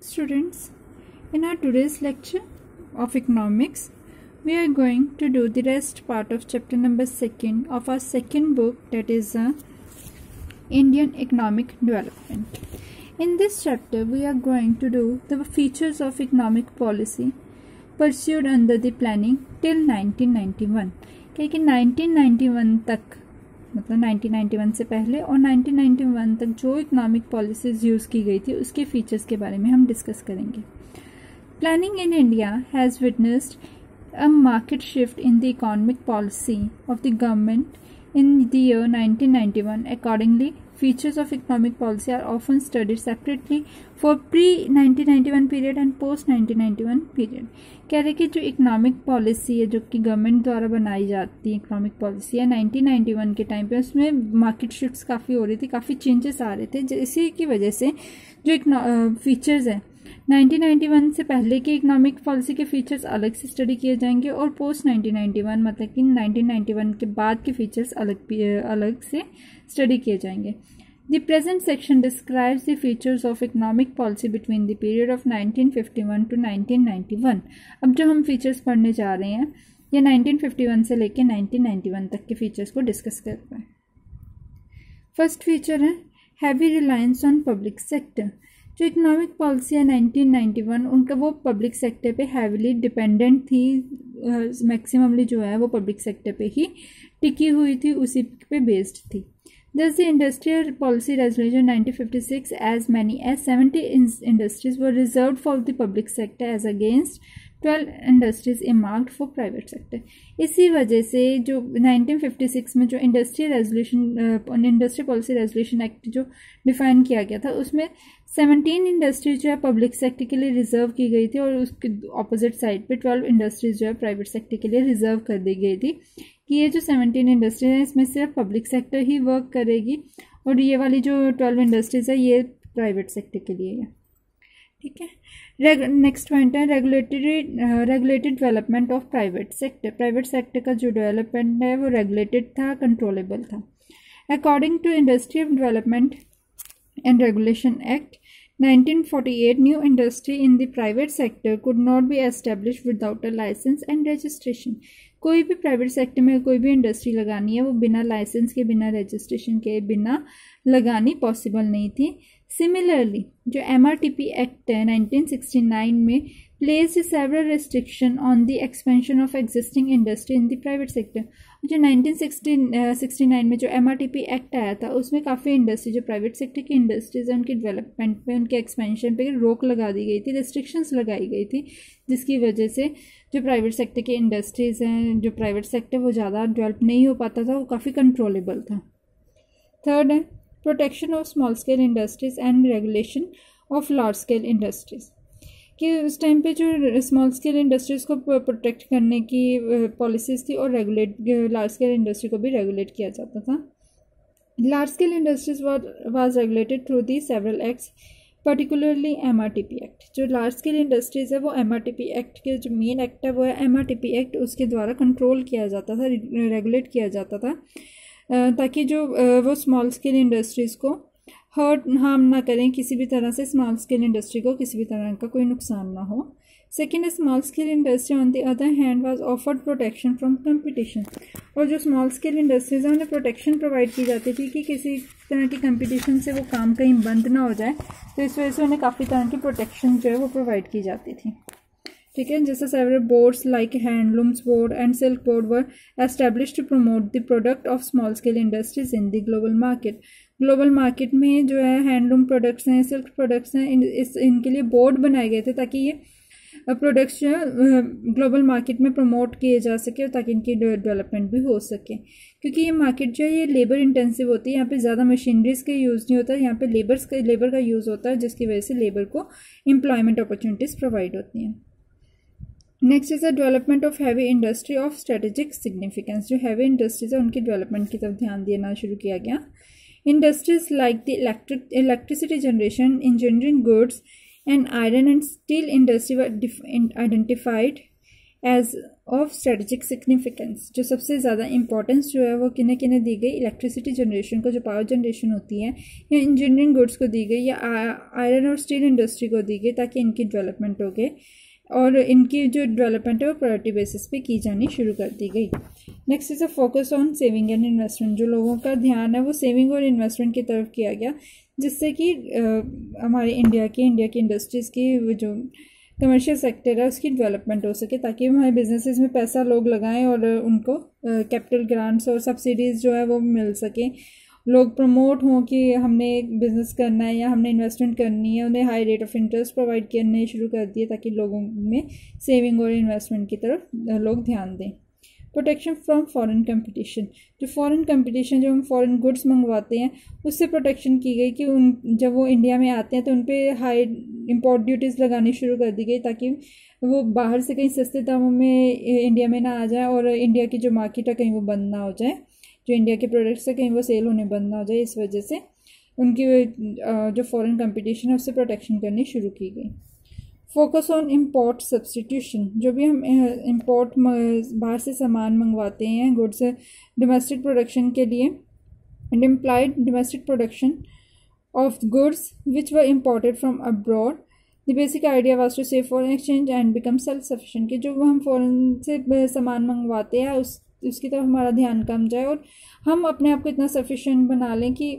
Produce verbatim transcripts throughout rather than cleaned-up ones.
Students, in our today's lecture of economics, we are going to do the rest part of chapter number second of our second book, that is uh, Indian Economic Development. In this chapter, we are going to do the features of economic policy pursued under the planning till nineteen ninety-one. क्योंकि nineteen ninety-one तक मतलब nineteen ninety one से पहले और nineteen ninety one तक जो economic policies use की गई थी उसके फीचर्स के बारे में हम डिस्कस करेंगे. Planning in India has witnessed a market shift in the economic policy of the government in the year nineteen ninety-one. Accordingly, features of economic policy are often studied separately for pre nineteen ninety-one period and post nineteen ninety-one period. कह रहे कि जो economic policy है जो कि government द्वारा बनाई जाती है इकोनॉमिक पॉलिसी है नाइनटीन नाइंटी वन के टाइम पे, उसमें मार्केट शिफ्ट्स काफ़ी हो रही थी, काफ़ी चेंजेस आ रहे थे. इसी की वजह से जो फीचर्स हैं नाइनटीन नाइंटी वन से पहले के इकोनॉमिक पॉलिसी के फीचर्स अलग से स्टडी किए जाएंगे और पोस्ट नाइनटीन नाइंटी वन मतलब कि नाइनटीन नाइंटी वन के बाद के फीचर्स अलग अलग से स्टडी किए जाएंगे. The present section describes the features of economic policy between the period of nineteen fifty one to nineteen ninety one. अब जो हम फीचर्स पढ़ने जा रहे हैं ये नाइनटीन फिफ्टी वन से लेकर नाइनटीन नाइंटी वन तक के फीचर्स को डिस्कस करते हैं. फर्स्ट फीचर है heavy reliance on public sector. जो इकोनॉमिक पॉलिसी है नाइनटीन नाइंटी वन उनका वो पब्लिक सेक्टर पे हैवीली डिपेंडेंट थी, मैक्सिममली जो है वो पब्लिक सेक्टर पे ही टिकी हुई थी, उसी पे बेस्ड थी. Thus, the Industrial Policy Resolution nineteen fifty-six, as many as seventy industries were reserved for the public sector as against twelve industries earmarked for private sector. इसी वजह से जो नाइनटीन फिफ्टी सिक्स में जो industrial resolution industrial policy resolution act जो define किया गया था उसमें सेवनटीन इंडस्ट्रीज जो है पब्लिक सेक्टर के लिए रिजर्व की गई थी और उसके ऑपोजिट साइड पे ट्वेल्व इंडस्ट्रीज जो है प्राइवेट सेक्टर के लिए रिजर्व कर दी गई थी कि ये जो सेवनटीन इंडस्ट्रीज हैं इसमें सिर्फ पब्लिक सेक्टर ही वर्क करेगी और ये वाली जो ट्वेल्व इंडस्ट्रीज है ये प्राइवेट सेक्टर के लिए है. ठीक है. नेक्स्ट पॉइंट है regulatory regulated development of private sector. Private sector का जो डेवलपमेंट है वो रेगुलेटेड था, कंट्रोलेबल था. According to industrial development and regulation act nineteen forty eight, new industry in the private sector could not be establish without a license and registration. कोई भी private sector में कोई भी इंडस्ट्री लगानी है वो बिना लाइसेंस के बिना रजिस्ट्रेशन के बिना लगानी पॉसिबल नहीं थी. सिमिलरली जो M R T P act है नाइनटीन सिक्सटी नाइन में placed several restriction on the expansion of existing industry in the private sector. जो नाइनटीन सिक्सटी नाइन में जो M R T P act आया था उसमें काफ़ी इंडस्ट्री जो प्राइवेट सेक्टर की इंडस्ट्रीज हैं उनकी डेवलपमेंट पे उनके एक्सपेंशन पे रोक लगा दी गई थी, रिस्ट्रिक्शंस लगाई गई थी, जिसकी वजह से जो प्राइवेट सेक्टर की इंडस्ट्रीज़ हैं जो प्राइवेट सेक्टर वो ज़्यादा डेवलप नहीं हो पाता था, वो काफ़ी कंट्रोलेबल था. थर्ड है protection of small scale industries and regulation of large scale industries. कि उस टाइम पे जो स्मॉल स्केल इंडस्ट्रीज़ को प्रोटेक्ट करने की पॉलिसीज़ थी और रेगुलेट लार्ज स्केल इंडस्ट्री को भी रेगुलेट किया जाता था. Large scale industries was regulated through the several acts, particularly M R T P act. जो लार्ज स्केल इंडस्ट्रीज़ है वो M R T P act के जो मेन एक्ट है वो है M R T P act, उसके द्वारा कंट्रोल किया जाता था, रेगुलेट किया जाता था ताकि जो वो स्मॉल स्केल इंडस्ट्रीज़ को हर्ट हार्म ना करें, किसी भी तरह से स्मॉल स्केल इंडस्ट्री को किसी भी तरह का कोई नुकसान ना हो. Second, small scale industry on the other hand was afforded protection from competition. और जो स्मॉल स्केल इंडस्ट्रीज हैं उन्हें प्रोटेक्शन प्रोवाइड की जाती थी कि किसी तरह की कंपटीशन से वो काम कहीं बंद ना हो जाए, तो इस वजह से उन्हें काफ़ी तरह की प्रोटेक्शन जो है वो प्रोवाइड की जाती थी. ठीक है. जैसे several boards like handlooms board and silk board were establish to promote the product of small scale industries in the global market. Global market में जो है हैंडलूम प्रोडक्ट्स हैं, सिल्क प्रोडक्ट्स हैं, इन इस इनके लिए बोर्ड बनाए गए थे ताकि ये प्रोडक्ट्स जो है ग्लोबल मार्केट में प्रमोट किए जा सके और ताकि इनकी डेवलपमेंट भी हो सके. क्योंकि ये मार्केट जो है ये लेबर इंटेंसिव होती है, यहाँ पे ज़्यादा मशीनरीज का यूज़ नहीं होता, यहाँ पे लेबर्स का लेबर का यूज़ होता है, जिसकी वजह से लेबर को एम्प्लॉयमेंट अपॉर्चुनिटीज़ प्रोवाइड होती हैं. Next is the development of heavy industry of strategic significance. जो हैवी इंडस्ट्रीज है उनकी डेवलपमेंट की तरफ ध्यान देना शुरू किया गया. Industries like the electric electricity generation, engineering goods and iron and steel industry were identified as of strategic significance, जो सबसे ज़्यादा इंपॉर्टेंस जो है वो किन्हें किन्हें दी गई, इलेक्ट्रिसिटी जनरेशन को, जो पावर जनरेशन होती है, या इंजीनियरिंग गुड्स को दी गई, या आयरन और स्टील इंडस्ट्री को दी गई, ताकि इनकी डेवलपमेंट हो गई और इनकी जो डेवलपमेंट है वो प्रायोरिटी बेसिस पे की जानी शुरू कर दी गई। Next is a focus on saving and investment, जो लोगों का ध्यान है वो सेविंग और इन्वेस्टमेंट की तरफ किया गया, जिससे कि हमारे इंडिया की इंडिया की इंडस्ट्रीज़ की जो कमर्शियल सेक्टर है उसकी डेवलपमेंट हो सके, ताकि हमारे बिजनेसेस में पैसा लोग लगाएं और उनको कैपिटल ग्रांट्स और सब्सिडीज़ जो है वो मिल सके, लोग प्रमोट हों कि हमने एक बिज़नेस करना है या हमने इन्वेस्टमेंट करनी है, उन्हें high rate of interest provide करने शुरू कर दिए, ताकि लोगों में सेविंग और इन्वेस्टमेंट की तरफ लोग ध्यान दें। प्रोटेक्शन फ्रॉम फॉरेन कंपटीशन, जो फॉरेन कंपटीशन, जो हम फॉरेन गुड्स मंगवाते हैं उससे प्रोटेक्शन की गई कि उन जब वो इंडिया में आते हैं तो उन पर हाई इम्पोर्ट ड्यूटीज़ लगानी शुरू कर दी गई, ताकि वो बाहर से कहीं सस्ते दामों में इंडिया में ना आ जाए और इंडिया की जो मार्केट है कहीं वो बंद ना हो जाए, जो इंडिया के प्रोडक्ट्स है कहीं वो सेल होने बंद ना हो जाए। इस वजह से उनकी जो फॉरेन कंपटीशन है उससे प्रोटेक्शन करनी शुरू की गई। फोकस ऑन इम्पोर्ट सब्सटीट्यूशन, जो भी हम इम्पोर्ट बाहर से सामान मंगवाते हैं गुड्स डोमेस्टिक प्रोडक्शन के लिए, and implied domestic production of goods which were imported from abroad, the basic idea was to save foreign exchange and become self sufficient, कि जो हम फॉरेन से सामान मंगवाते हैं उस उसकी तरफ हमारा ध्यान कम जाए और हम अपने आप को इतना सफिशिएंट बना लें कि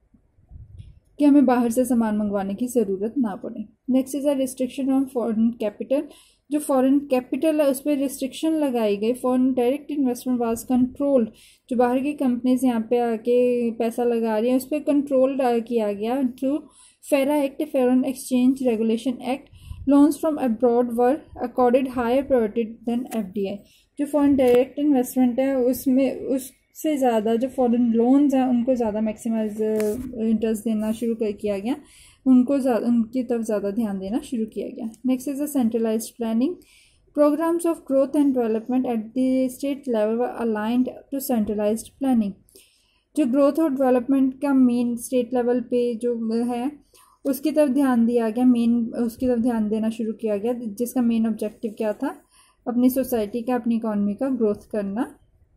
कि हमें बाहर से सामान मंगवाने की ज़रूरत ना पड़े। Next is a restriction on foreign capital, जो फॉरेन कैपिटल है उस पर रिस्ट्रिक्शन लगाई गई। Foreign direct investment was controlled, जो बाहर की कंपनीज यहाँ पे आके पैसा लगा रही हैं उस पर कंट्रोल किया गया through FERA act, foreign exchange regulation act. Loans from abroad were accorded higher priority than F D I, जो फॉरेन डायरेक्ट इन्वेस्टमेंट है उसमें उस से ज़्यादा जो फॉरेन लोन्स हैं उनको ज़्यादा मैक्सिमाइज इंटरेस्ट देना शुरू कर किया गया, उनको उनकी तरफ ज़्यादा ध्यान देना शुरू किया गया। Next is a centralised planning, programs of growth and development at the state level were aligned to centralised planning, जो ग्रोथ और डेवलपमेंट का मेन स्टेट लेवल पे जो है उसकी तरफ ध्यान दिया गया, मेन उसकी तरफ ध्यान देना शुरू किया गया, जिसका मेन ऑब्जेक्टिव क्या था, अपनी सोसाइटी का, अपनी इकॉनमी का ग्रोथ करना।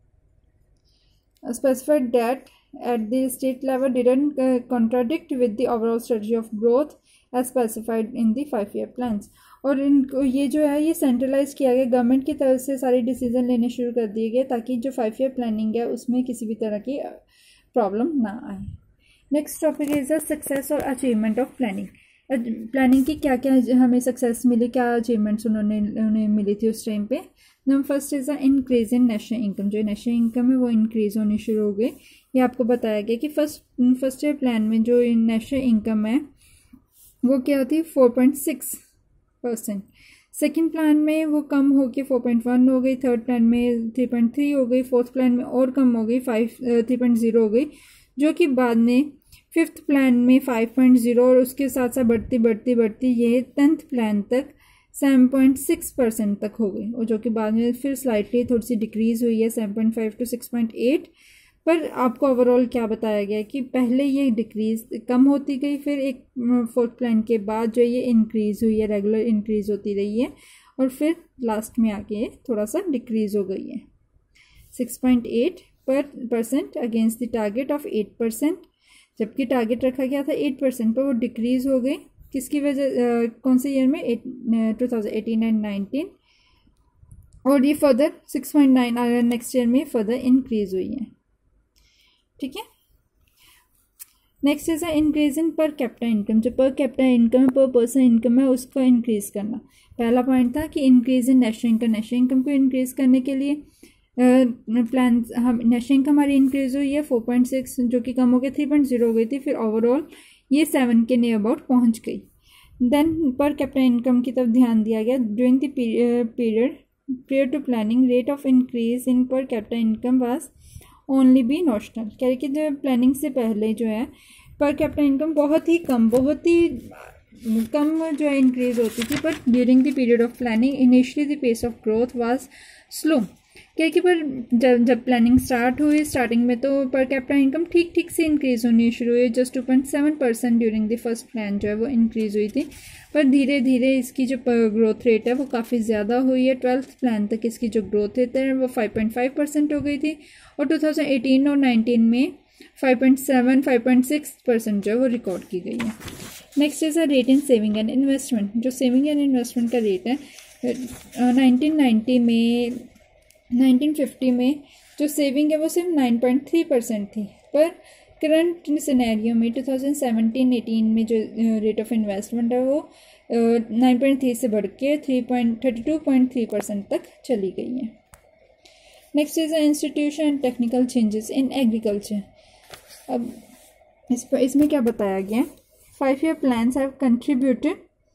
specified that at the state level didn't uh, contradict with the overall strategy of growth as specified in the five year plans, और इनको ये जो है ये सेंट्रलाइज किया गया, गवर्नमेंट की तरफ से सारे डिसीजन लेने शुरू कर दिए गए ताकि जो फाइव ईयर प्लानिंग है उसमें किसी भी तरह की प्रॉब्लम ना आए। Next topic is the success और अचीवमेंट ऑफ प्लानिंग, प्लानिंग की क्या क्या हमें सक्सेस मिली, क्या अचीवमेंट्स उन्होंने उन्हें मिली थी उस टाइम पे। Number first is the increase in national income, जो नेशनल इनकम है वो इंक्रीज होनी शुरू हो गई। ये आपको बताया गया कि फर्स्ट फर्स्ट ईयर प्लान में जो नेशनल इनकम है वो क्या थी, four point six percent. Second plan में वो कम हो के फोर पॉइंट वन हो गई, थर्ड प्लान में थ्री पॉइंट थ्री हो गई, फोर्थ प्लान में और कम हो गई, फाइव थ्री पॉइंट ज़ीरो हो गई, जो कि बाद में फिफ्थ प्लान में फाइव पॉइंट ज़ीरो और उसके साथ साथ बढ़ती बढ़ती बढ़ती ये टेंथ प्लान तक सेवन पॉइंट सिक्स परसेंट तक हो गई, और जो कि बाद में फिर स्लाइटली थोड़ी सी डिक्रीज़ हुई है seven point five to six point eight. पर आपको ओवरऑल क्या बताया गया कि पहले ये डिक्रीज़ कम होती गई, फिर एक फोर्थ प्लान के बाद जो ये इंक्रीज़ हुई है, रेगुलर इंक्रीज़ होती रही है, और फिर लास्ट में आके थोड़ा सा डिक्रीज़ हो गई है सिक्स पॉइंट एट पर percent against the target of eight percent, जबकि टारगेट रखा गया था एट परसेंट पर वो डिक्रीज़ हो गई। किसकी वजह, कौन से ईयर में, at two thousand eighteen and nineteen, और ये further six point nine next year में फर्दर इंक्रीज़ हुई है। ठीक है, next is increase in per capita income, जो per capita income per person income है उसको इंक्रीज करना। पहला पॉइंट था कि increase in national income, national income को इंक्रीज करने के लिए प्लान हम नेशनल इनकम हमारी इंक्रीज हुई है फोर पॉइंट सिक्स, जो कि कम हो गई थ्री पॉइंट ज़ीरो हो गई थी, फिर ओवरऑल ये सेवन के नियर अबाउट पहुँच गई। देन पर कैपिटा इनकम की तरफ ध्यान दिया गया। During the period prior to planning rate of increase in per capita income was only be notional, कह रही कि जो प्लानिंग से पहले जो है पर कैपिटा इनकम बहुत ही कम बहुत ही कम जो है इंक्रीज होती थी, but during the period of planning initially the pace of growth was slow, क्या कि पर जब जब प्लानिंग स्टार्ट हुई स्टार्टिंग में तो पर कैपिटा इनकम ठीक ठीक से इंक्रीज होनी शुरू हुई, just two point seven percent during the first plan जो है वो इंक्रीज हुई थी, पर धीरे धीरे इसकी जो ग्रोथ रेट है वो काफ़ी ज़्यादा हुई है। ट्वेल्थ प्लान तक इसकी जो ग्रोथ रेट है वो फाइव पॉइंट फाइव परसेंट हो गई थी और टू थाउजेंड एटीन और नाइनटीन में five point seven five point six percent जो है वो रिकॉर्ड की गई है। Next is a rate in saving and investment. जो सेविंग एंड इन्वेस्टमेंट का रेट है नाइनटीन नाइंटी में नाइनटीन फिफ्टी में जो सेविंग है वो सिर्फ नाइन पॉइंट थ्री परसेंट थी, पर करंट सिनेरियो में टू थाउजेंड सेवेंटीन एटीन में जो रेट ऑफ इन्वेस्टमेंट है वो नाइन पॉइंट थ्री से बढ़ के three point thirty two point three percent तक चली गई है। Next is the institution and technical changes in agriculture. अब इस पर इसमें क्या बताया गया, five year plans have contributed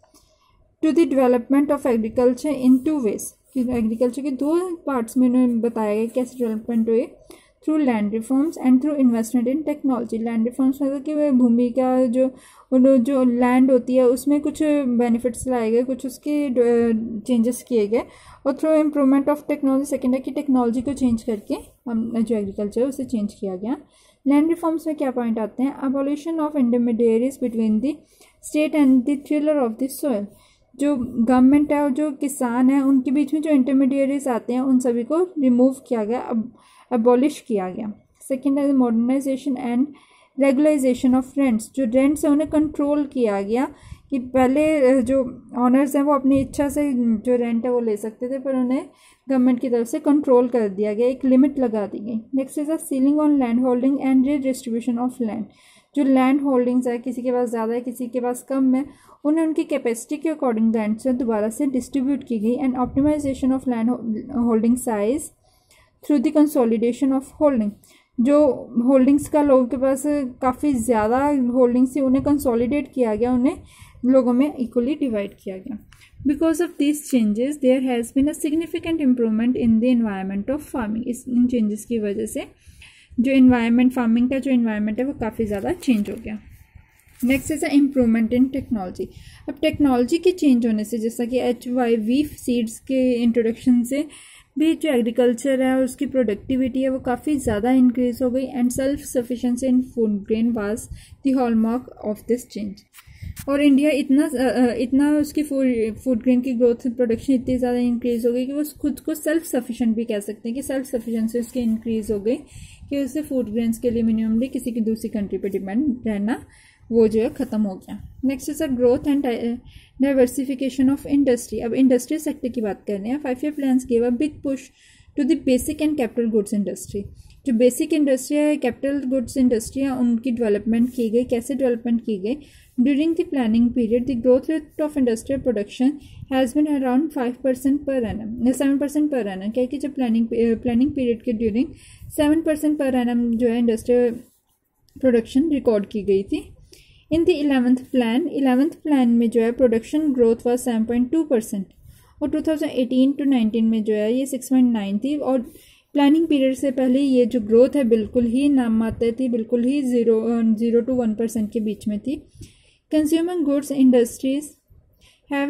to the development of agriculture in two ways. Agriculture के दो पार्ट्स में उन्होंने बताया गया कैसे डेवलपमेंट हुई, through land reforms and through investment in technology. Land reforms मतलब कि वह भूमि का जो जो लैंड होती है उसमें कुछ बेनिफिट्स लाए गए, कुछ उसके चेंजेस किए गए, और through improvement of technology second है कि टेक्नोलॉजी को चेंज करके हम जो एग्रीकल्चर है उसे चेंज किया गया। लैंड रिफॉर्म्स में क्या पॉइंट आते हैं, abolition of intermediaries between the state and the tiller of the soil. जो गवर्नमेंट है और जो किसान है उनके बीच में जो इंटरमीडिएरीज आते हैं उन सभी को रिमूव किया गया, अब अबॉलिश किया गया। सेकेंड है modernisation and regularisation of rents. जो रेंट्स है उन्हें कंट्रोल किया गया कि पहले जो ऑनर्स हैं वो अपनी इच्छा से जो रेंट है वो ले सकते थे, पर उन्हें गवर्नमेंट की तरफ से कंट्रोल कर दिया गया, एक लिमिट लगा दी गई। Next is a ceiling on land holding and redistribution of land. जो लैंड होल्डिंग्स है, किसी के पास ज़्यादा है किसी के पास कम है, उन्हें उनकी कैपेसिटी के अकॉर्डिंग लैंड से दोबारा से डिस्ट्रीब्यूट की गई। And optimisation of land holding size through the consolidation of holding. जो होल्डिंग्स का लोगों के पास काफ़ी ज़्यादा होल्डिंग्स थी उन्हें कंसोलिडेट किया गया, उन्हें लोगों में इक्वली डिवाइड किया गया। Because of this changes there has been a significant improvement in the environment of farming. इस इन चेंजेस की वजह से जो इन्वायरमेंट फार्मिंग का जो इन्वायरमेंट है वो काफ़ी ज़्यादा चेंज हो गया। Next is a improvement in technology. अब टेक्नोलॉजी के चेंज होने से, जैसा कि एच वाई वी सीड्स के इंट्रोडक्शन से भी जो एग्रीकल्चर है उसकी प्रोडक्टिविटी है वो काफ़ी ज़्यादा इंक्रीज हो गई। And self sufficiency in food grain was the hallmark of this change. और इंडिया इतना इतना उसकी फूड फूड ग्रेन की ग्रोथ प्रोडक्शन इतनी ज़्यादा इंक्रीज हो गई कि वो खुद को सेल्फ सफिशेंट भी कह सकते हैं कि सेल्फ सफिशेंसी उसकी इंक्रीज हो गई कि उससे फूड ग्रेन्स के लिए मिनिममली किसी की दूसरी कंट्री पे डिपेंड रहना वो जो है ख़त्म हो गया। Next is a growth and diversification of industry. अब इंडस्ट्री सेक्टर की बात कर रहे हैं। Five year plans give a big push to the basic and capital goods industry. जो बेसिक इंडस्ट्री है, कैपिटल गुड्स इंडस्ट्री है, उनकी डेवलपमेंट की गई। कैसे डेवलपमेंट की गई, during the planning period the growth rate of industrial production has been around five percent per annum seven percent per annum. क्या कि जब प्लानिंग प्लानिंग पीरियड के during seven percent per annum जो है इंडस्ट्रियल प्रोडक्शन रिकॉर्ड की गई थी। In the eleventh plan eleventh plan में जो है production growth was seven point two percent और two thousand eighteen to nineteen में जो है ये सिक्स पॉइंट नाइन थी। और प्लानिंग पीरियड से पहले ये जो ग्रोथ है बिल्कुल ही नाम मात्र थी, बिल्कुल ही zero zero to one percent के बीच में थी। Consumer goods industries have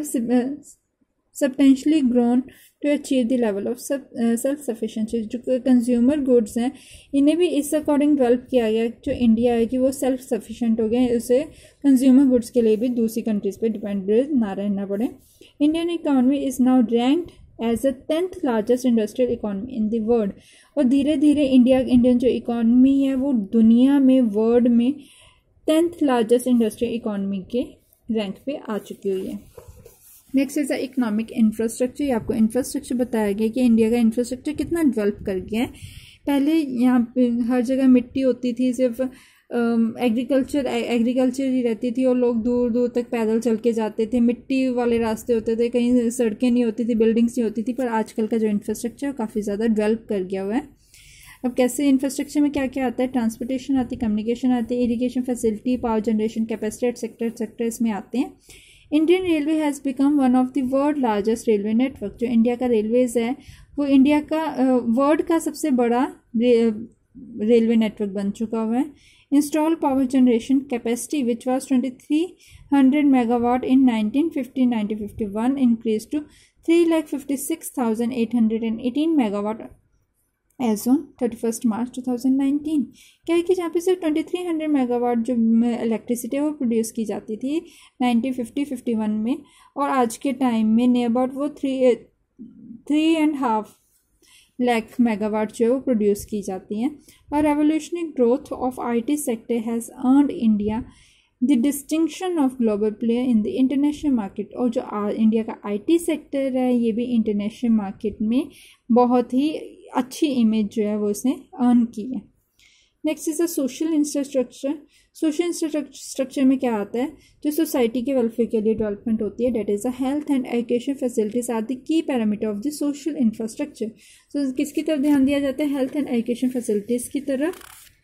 substantially grown to achieve the level of self sufficiency. जो कंज्यूमर गुड्स हैं इन्हें भी इस अकॉर्डिंग डेवलप किया गया जो इंडिया है कि वो सेल्फ सफिशेंट हो गए, उसे कंज्यूमर गुड्स के लिए भी दूसरी कंट्रीज़ पे डिपेंडेंट ना रहना पड़े। Indian economy is now ranked as a tenth largest industrial economy in the world. और धीरे धीरे इंडिया इंडियन जो इकॉनमी है वो दुनिया में वर्ल्ड में टेंथ लार्जेस्ट इंडस्ट्रियल इकॉनमी के रैंक पे आ चुकी हुई है। Next is the economic infrastructure. आपको इंफ्रास्ट्रक्चर बताया गया कि इंडिया का इंफ्रास्ट्रक्चर कितना डेवलप कर गया है। पहले यहाँ पे हर जगह मिट्टी होती थी, सिर्फ एग्रीकल्चर एग्रीकल्चर ही रहती थी और लोग दूर दूर तक पैदल चल के जाते थे। मिट्टी वाले रास्ते होते थे, कहीं सड़कें नहीं होती थी, बिल्डिंग्स नहीं होती थी। पर आजकल का जो इंफ्रास्ट्रक्चर काफ़ी ज़्यादा डेवलप कर गया हुआ है। अब कैसे इंफ्रास्ट्रक्चर में क्या क्या आता है, ट्रांसपोर्टेशन आती है, कम्युनिकेशन आती है, irrigation facility, power generation capacity sector sector इसमें आते हैं। Indian railway has become one of the world largest railway network. जो इंडिया का रेलवेज़ है वो इंडिया का वर्ल्ड uh, का सबसे बड़ा रे, रेलवे नेटवर्क बन चुका हुआ है। Install power generation capacity which was twenty three hundred megawatt in nineteen fifty nineteen fifty one increase to three lakh fifty six thousand eight hundred and eighteen megawatt as on thirty first March two thousand nineteen. क्या है कि जहाँ पे सिर्फ twenty three hundred megawatt जो electricity है वो produce की जाती थी नाइनटीन फिफ्टी फिफ्टी वन में, और आज के टाइम में नियर अबाउट वो three three and half lakh megawatt जो है वो प्रोड्यूस की जाती हैं। और revolutionary growth of IT sector has earned India the distinction of global player in the international market. और जो इंडिया का आईटी सेक्टर है ये भी इंटरनेशनल मार्केट में बहुत ही अच्छी इमेज जो है वो इसने अर्न की है। Next is a social infrastructure. Social infrastructure में क्या आता है, जो सोसाइटी के वेलफेयर के लिए डेवलपमेंट होती है, that is a health and education facilities are the की parameter of the social infrastructure. So किसकी तरफ ध्यान दिया जाता है, हेल्थ एंड एजुकेशन फैसिलिटीज़ की तरफ।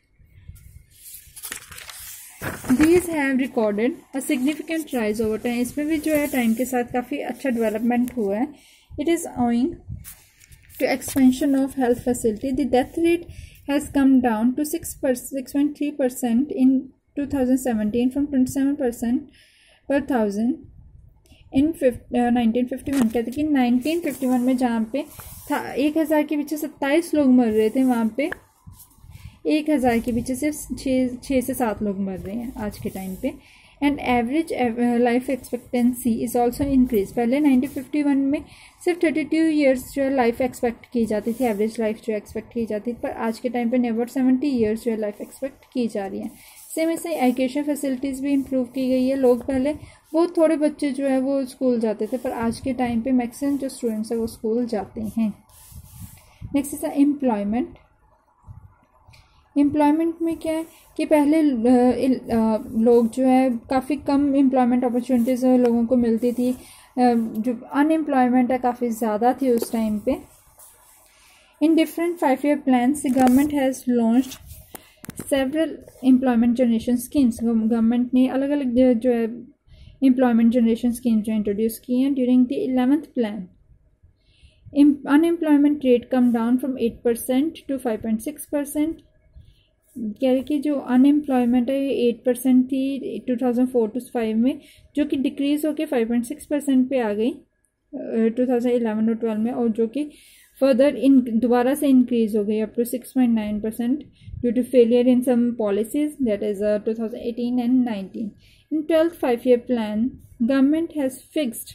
These have recorded a significant rise over time। इसमें भी जो है टाइम के साथ काफ़ी अच्छा डेवलपमेंट हुआ है। It is owing to expansion of health facility. The death rate has come down to six point three percent in two thousand seventeen from twenty-seven percent per thousand in nineteen fifty one. कहते कि nineteen fifty one में जहाँ पे था एक हज़ार के पीछे सत्ताईस लोग मर रहे थे, वहाँ पे एक हज़ार के पीछे सिर्फ छः छः से सात लोग मर रहे हैं आज के टाइम पे। And average life expectancy is also increase. पहले नाइनटीन फिफ्टी वन में सिर्फ थर्टी टू ईयर्स जो है लाइफ एक्सपेक्ट की जाती थी, एवरेज लाइफ जो एक्सपेक्ट की जाती थी, पर आज के टाइम पे नेवर सेवेंटी ईयर्स जो है लाइफ एक्सपेक्ट की जा रही है। सेम ऐसे एजुकेशन फैसिलिटीज़ भी इम्प्रूव की गई है। लोग पहले बहुत थोड़े बच्चे जो है वो स्कूल जाते थे, पर आज के टाइम पे मैक्सिमम जो स्टूडेंट्स है वो स्कूल जाते हैं। Next is employment. एम्प्लॉयमेंट में क्या है कि पहले लोग जो है काफ़ी कम एम्प्लॉयमेंट अपॉर्चुनिटीज़ लोगों को मिलती थी, जो अनएम्प्लॉयमेंट है काफ़ी ज़्यादा थी उस टाइम पे। In different five year plans the government has launched several employment generation schemes. Government ने अलग अलग जो है एम्प्लॉयमेंट जनरेशन स्कीम्स जो इंट्रोड्यूस की हैं। During the eleventh plan unemployment rate come down from eight percent to five point six percent. कह रहे कि जो अनएम्प्लॉयमेंट है ये एट परसेंट थी two thousand four two five में, जो कि डिक्रीज़ होकर फाइव पॉइंट सिक्स परसेंट पे आ गई टू थाउजेंड इलेवन और ट्वेल्व में, और जो कि फर्दर इन दोबारा से इंक्रीज़ हो गई up to six point nine percent due to failure in some policies, that is two thousand eighteen and nineteen. In twelfth five year plan government has fixed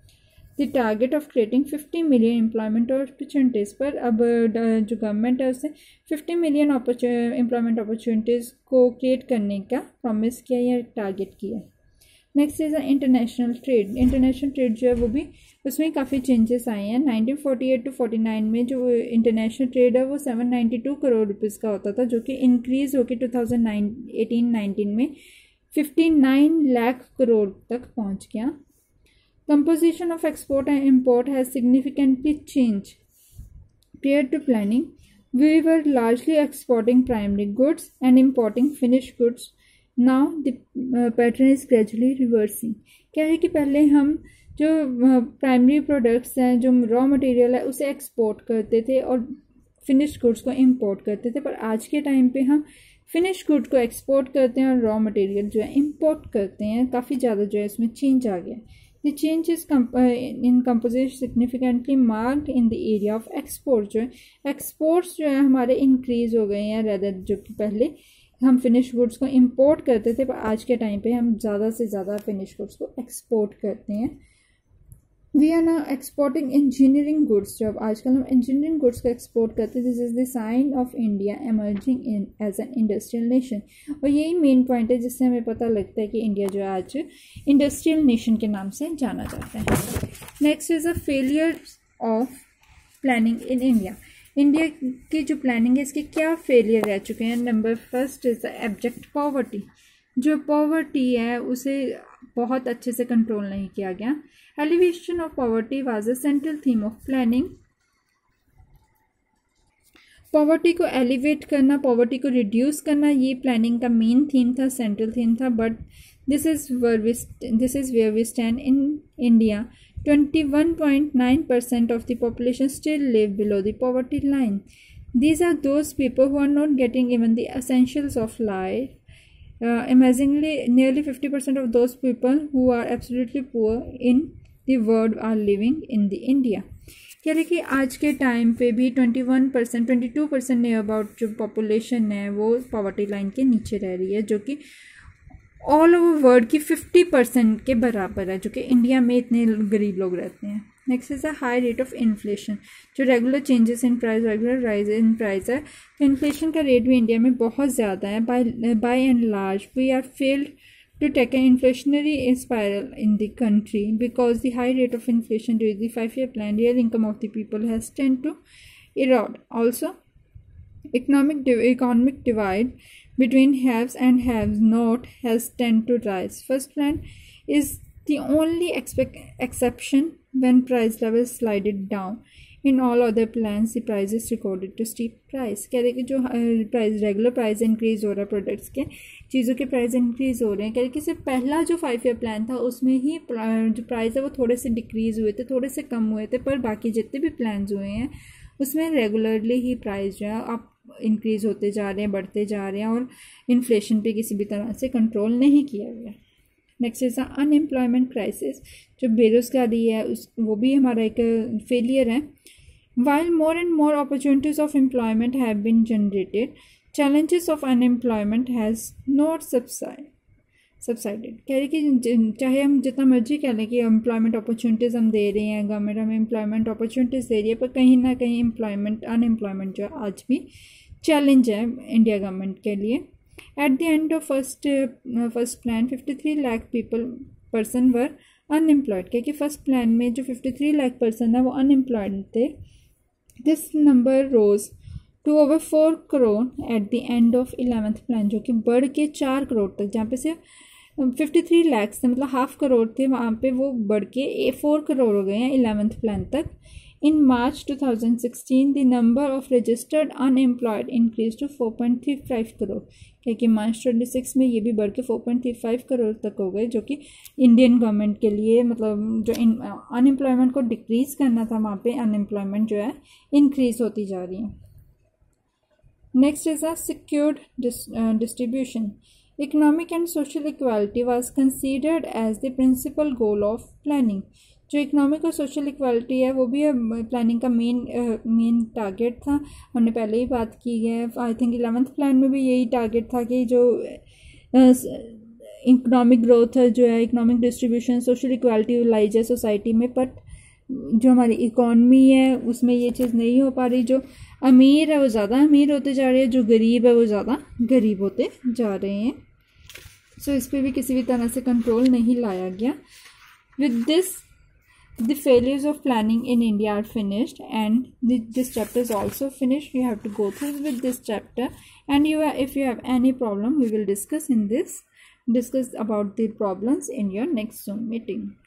the target of creating fifty million employment opportunities. पर अब जो government है उसने fifty million employment opportunities को create करने का promise किया या टारगेट किया। Next is international trade. International trade जो है वो भी उसमें काफ़ी चेंजेस आए हैं। Nineteen forty eight to forty nine में जो इंटरनेशनल ट्रेड है वो seven ninety two crore rupees का होता था, जो कि इंक्रीज़ होकर टू थाउजेंड एटीन नाइनटीन में फिफ्टी नाइन लाख करोड़ तक पहुँच गया। Composition of export and import has significantly changed. Prior to planning, we were largely exporting primary goods and importing finished goods. Now the uh, pattern is gradually reversing. क्या है कि पहले हम जो प्राइमरी uh, प्रोडक्ट्स हैं, जो raw material है, उसे एक्सपोर्ट करते थे और फिनिश गुड्स को इंपोर्ट करते थे, पर आज के टाइम पे हम फिनिश गुड को एक्सपोर्ट करते हैं और रॉ मटेरियल जो है इंपोर्ट करते हैं। काफ़ी ज़्यादा जो है इसमें चेंज आ गया। The change is comp uh, in composition significantly marked in the area of export। जो है एक्सपोर्ट्स जो है हमारे इंक्रीज़ हो गए हैं, रेदर जो कि पहले हम फिनिश गुड्स को इंपोर्ट करते थे, पर आज के टाइम पे हम ज़्यादा से ज़्यादा फिनिश गुड्स को एक्सपोर्ट करते हैं। We are now exporting engineering goods. जब आजकल हम इंजीनियरिंग गुड्स को एक्सपोर्ट करते हैं, this is the sign of India emerging in as an industrial nation. और यही मेन पॉइंट है जिससे हमें पता लगता है कि इंडिया जो है आज इंडस्ट्रियल नेशन के नाम से जाना जाता है। Next is a failure of planning in India. India की जो प्लानिंग है इसके क्या फेलियर रह चुके हैं। Number first is the abject poverty. जो पॉवर्टी है उसे बहुत अच्छे से कंट्रोल नहीं किया गया। Elevation of poverty was a central theme of planning. Poverty को एलिवेट करना, पॉवर्टी को रिड्यूस करना, ये प्लानिंग का मेन थीम था, सेंट्रल थीम था। But this is this is where we stand in India. Twenty one point nine percent of the population still live below the poverty line. These are those people who are not getting even the essentials of life. Uh, amazingly, nearly fifty percent of those people who are absolutely poor in the world are living in the India. कह रहे कि आज के time पे भी twenty one percent twenty two percent ने about जो population है वो पॉवर्टी लाइन के नीचे रह रही है, जो कि ऑल ओवर वर्ल्ड की फिफ्टी परसेंट के बराबर है, जो कि इंडिया में इतने गरीब लोग रहते हैं। Next is a high rate of inflation, जो regular changes in price, regular rise in price है। तो इन्फ्लेशन का रेट भी इंडिया में बहुत ज़्यादा है। By by and large we are failed to take an inflationary spiral in the country because the high rate of inflation during the five-year plan, real income of the people has tend to erode. Also, economic div- economic divide between haves and haves not has tend to rise. First plan is the only expect exception when price levels slided down. In all other plans, the price is recorded to steep price. कह रहे कि जो price regular price increase हो रहा है, products के चीज़ों के प्राइस इंक्रीज हो रहे हैं। कह रहे कि सिर्फ पहला जो फाइव ईयर प्लान था उसमें ही जो प्राइस है वो थोड़े से डिक्रीज हुए थे, थोड़े से कम हुए थे, पर बाकी जितने भी प्लान्स हुए हैं उसमें रेगुलरली ही प्राइस जो है अब इंक्रीज होते जा रहे हैं, बढ़ते जा रहे हैं, और इन्फ्लेशन पे किसी भी तरह से कंट्रोल नहीं किया गया। नेक्स्ट इज अनएम्प्लॉयमेंट क्राइसिस, जो बेरोजगारी है उस वो भी हमारा एक फेलियर है। While more and more opportunities of employment have been generated, challenges of unemployment has not subsided. subsided. कह रही कि चाहे हम जितना मर्जी कह लें कि एम्प्लॉयमेंट अपॉर्चुनिटीज़ हम दे रहे हैं, गवर्नमेंट हमें एम्प्लॉयमेंट अपॉर्चुनिटीज़ दे रही है, पर कहीं ना कहीं एम्प्लॉयमेंट अनएम्प्लॉयमेंट जो आज भी चैलेंज है इंडिया गवर्नमेंट के लिए। At the end of first first plan fifty three lakh people person were unemployed, क्योंकि फर्स्ट प्लान में जो फिफ्टी थ्री लाख पर्सन है वो अनएम्प्लॉयड थे। This number rose to over four crore at the end of eleventh plan, जो कि बढ़ के चार करोड़ तक, जहाँ पे से फिफ्टी थ्री लैक्स थे मतलब हाफ करोड़ थे, वहाँ पे वो बढ़ के फोर करोड़ हो गए हैं इलेवेंथ प्लान तक। In March two thousand sixteen the number of registered unemployed increase to four point three five crore, क्योंकि मार्च ट्वेंटी सिक्स में ये भी बढ़ के four point three five crore तक हो गए, जो कि इंडियन गवर्नमेंट के लिए मतलब जो अनएम्प्लॉयमेंट को डिक्रीज करना था वहाँ पे अनएम्प्लॉयमेंट जो है इंक्रीज होती जा रही है। Next is a secured distribution. Economic and social equality was considered as the principal goal of planning. जो इकोनॉमिक और सोशल इक्वालिटी है वो भी प्लानिंग का मेन मेन टारगेट था, हमने पहले ही बात की है। आई थिंक इलेवेंथ प्लान में भी यही टारगेट था कि जो इकोनॉमिक ग्रोथ है जो है, इकोनॉमिक डिस्ट्रीब्यूशन, सोशल इक्वालिटी लाई जाए सोसाइटी में, बट जो हमारी इकॉनमी है उसमें ये चीज़ नहीं हो पा रही। जो अमीर है वो ज़्यादा अमीर होते जा रहे हैं, जो गरीब है वो ज़्यादा गरीब होते जा रहे हैं। सो so, इस पर भी किसी भी तरह से कंट्रोल नहीं लाया गया। With this the failures of planning in India are finished, and the, this chapter is also finished. You have to go through with this chapter, and you are, if you have any problem we will discuss in this discuss about the problems in your next Zoom meeting.